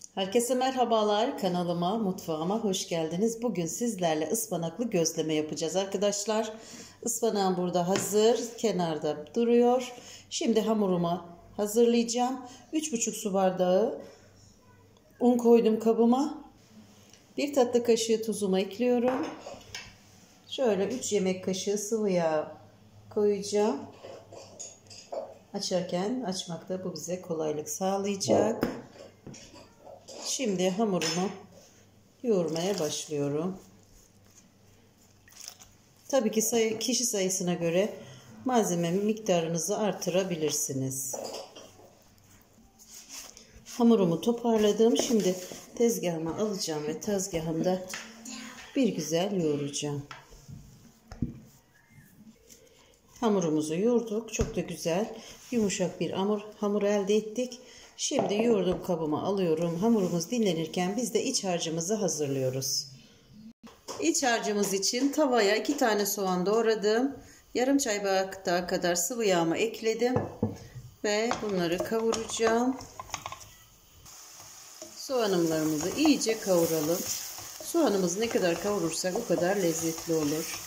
Herkese merhabalar, kanalıma, mutfağıma hoş geldiniz. Bugün sizlerle ıspanaklı gözleme yapacağız arkadaşlar. Ispanağım burada hazır, kenarda duruyor. Şimdi hamurumu hazırlayacağım. 3,5 su bardağı un koydum kabıma. 1 tatlı kaşığı tuzumu ekliyorum. Şöyle 3 yemek kaşığı sıvı yağ koyacağım. Açmakta bu bize kolaylık sağlayacak. Şimdi hamurumu yoğurmaya başlıyorum. Tabii ki kişi sayısına göre malzeme miktarınızı artırabilirsiniz. Hamurumu toparladım. Şimdi tezgahıma alacağım ve tezgahımda bir güzel yoğuracağım. Hamurumuzu yoğurduk. Çok da güzel, yumuşak bir hamur elde ettik. Şimdi yoğurdum kabıma alıyorum. Hamurumuz dinlenirken biz de iç harcımızı hazırlıyoruz. İç harcımız için tavaya 2 tane soğan doğradım. Yarım çay bardağı kadar sıvı yağımı ekledim. Ve bunları kavuracağım. Soğanlarımızı iyice kavuralım. Soğanımızı ne kadar kavurursak o kadar lezzetli olur.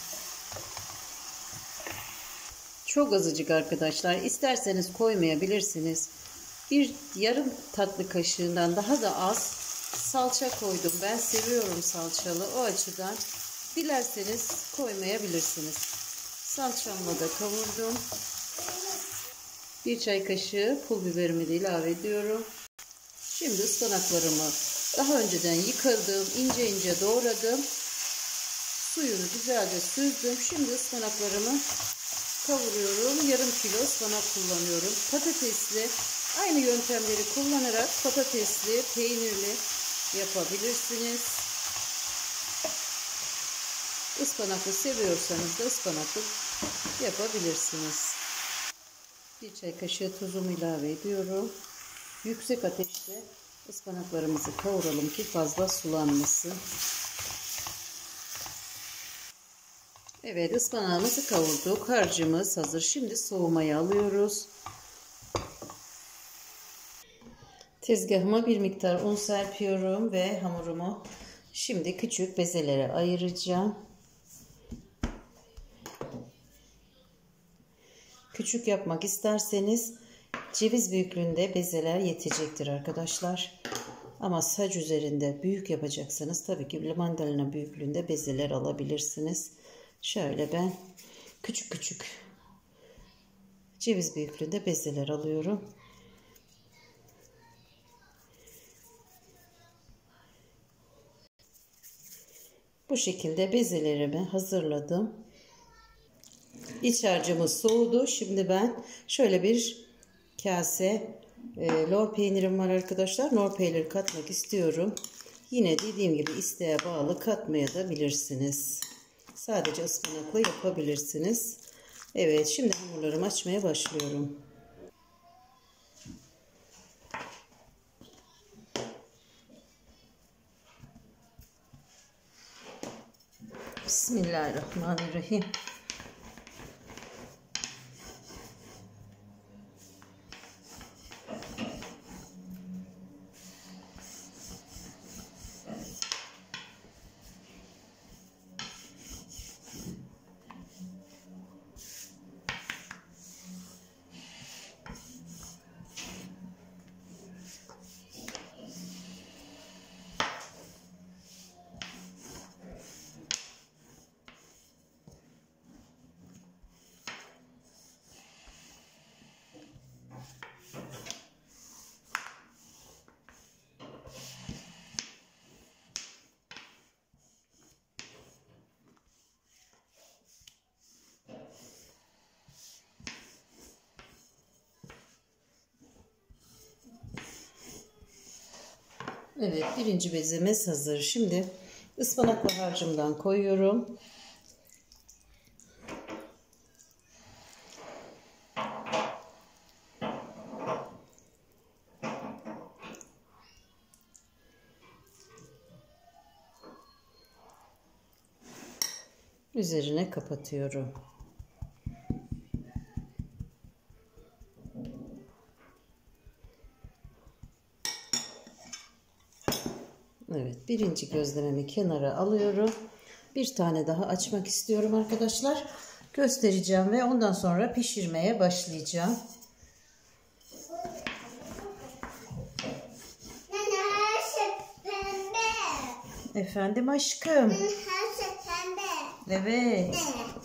Çok azıcık arkadaşlar. İsterseniz koymayabilirsiniz. Yarım tatlı kaşığından daha da az salça koydum. Ben seviyorum salçalı. O açıdan dilerseniz koymayabilirsiniz. Salçamla da kavurdum. 1 çay kaşığı pul biberimi de ilave ediyorum. Şimdi ıspanaklarımı daha önceden yıkadım. İnce ince doğradım. Suyunu güzelce süzdüm. Şimdi ıspanaklarımı kavuruyorum. Yarım kilo ıspanak kullanıyorum. Patatesli, aynı yöntemleri kullanarak patatesli, peynirli yapabilirsiniz. Ispanaklı seviyorsanız da ıspanaklı yapabilirsiniz. 1 çay kaşığı tuzumu ilave ediyorum. Yüksek ateşte ıspanaklarımızı kavuralım ki fazla sulanmasın. Evet, ıspanağımızı kavurduk. Harcımız hazır. Şimdi soğumaya alıyoruz. Tezgahıma bir miktar un serpiyorum ve hamurumu şimdi küçük bezelere ayıracağım. Küçük yapmak isterseniz ceviz büyüklüğünde bezeler yetecektir arkadaşlar. Ama saç üzerinde büyük yapacaksanız tabii ki mandalina büyüklüğünde bezeler alabilirsiniz. Şöyle ben küçük küçük ceviz büyüklüğünde bezeler alıyorum. Bu şekilde bezelerimi hazırladım. İç harcımız soğudu. Şimdi ben şöyle bir kase lor peynirim var arkadaşlar. Lor peyniri katmak istiyorum. Yine dediğim gibi isteğe bağlı katmaya da bilirsiniz. Sadece ıspanakla yapabilirsiniz. Evet, şimdi hamurlarımı açmaya başlıyorum. Bismillahirrahmanirrahim. Evet, birinci bezemiz hazır. Şimdi ıspanaklı harcımdan koyuyorum. Üzerine kapatıyorum. Evet, birinci gözlememi kenara alıyorum. Bir tane daha açmak istiyorum arkadaşlar. Göstereceğim ve ondan sonra pişirmeye başlayacağım. Efendim aşkım. Evet.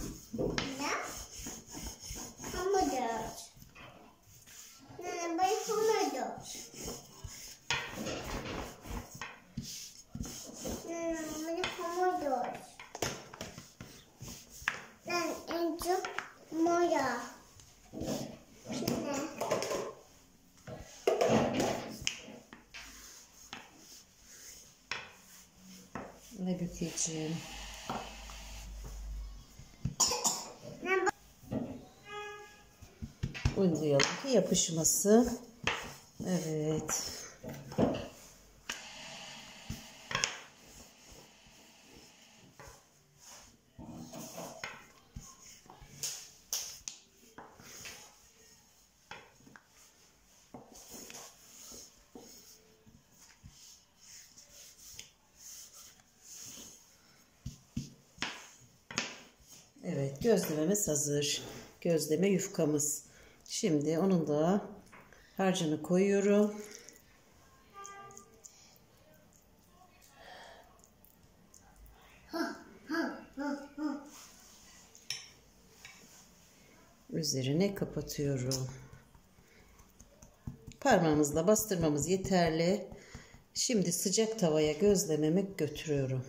Ve bükeceğim. Uygulayalım ki yapışması. Evet. Evet, gözlememiz hazır. Gözleme yufkamız. Şimdi onun da harcını koyuyorum. Üzerine kapatıyorum. Parmağımızla bastırmamız yeterli. Şimdi sıcak tavaya gözlememi götürüyorum.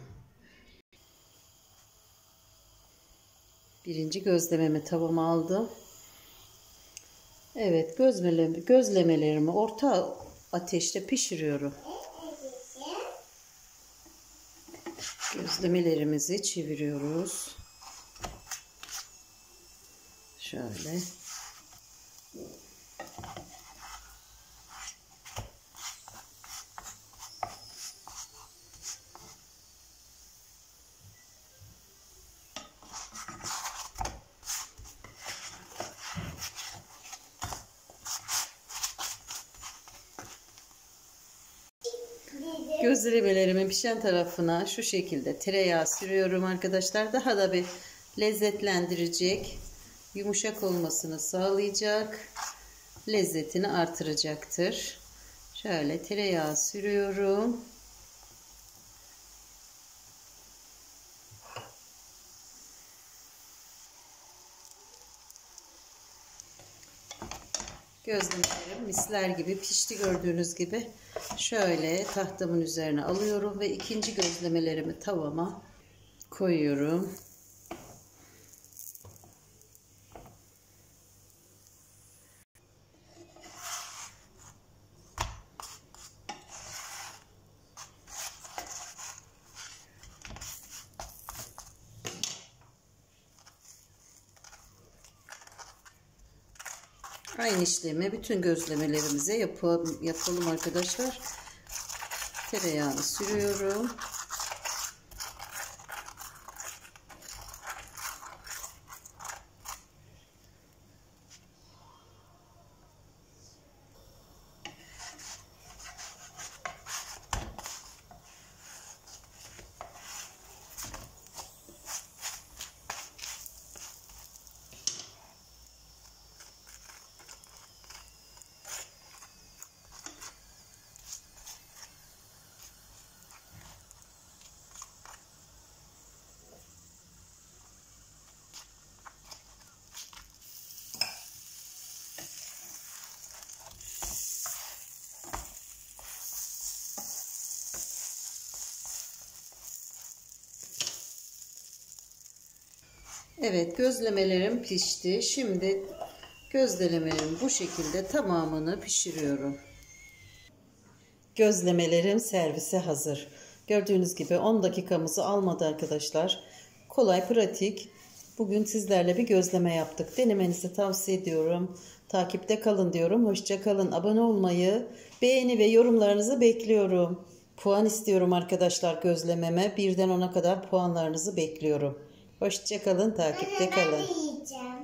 Birinci gözlememi tavama aldım. Evet, gözlemelerimi orta ateşte pişiriyorum. Gözlemelerimizi çeviriyoruz. Şöyle. Gözlemelerimin pişen tarafına şu şekilde tereyağı sürüyorum arkadaşlar. Daha da bir lezzetlendirecek, yumuşak olmasını sağlayacak, lezzetini artıracaktır. Şöyle tereyağı sürüyorum. Gözlemelerim misler gibi pişti, gördüğünüz gibi. Şöyle tahtamın üzerine alıyorum ve ikinci gözlemelerimi tavama koyuyorum. Aynı işlemi bütün gözlemelerimize yapalım arkadaşlar. Tereyağını sürüyorum. Evet, gözlemelerim pişti. Şimdi gözlemelerin bu şekilde tamamını pişiriyorum. Gözlemelerim servise hazır. Gördüğünüz gibi 10 dakikamızı almadı arkadaşlar. Kolay, pratik. Bugün sizlerle bir gözleme yaptık. Denemenizi tavsiye ediyorum. Takipte kalın diyorum. Hoşça kalın. Abone olmayı, beğeni ve yorumlarınızı bekliyorum. Puan istiyorum arkadaşlar gözlememe. 1'den 10'a kadar puanlarınızı bekliyorum. Hoşça kalın, takipte kalın.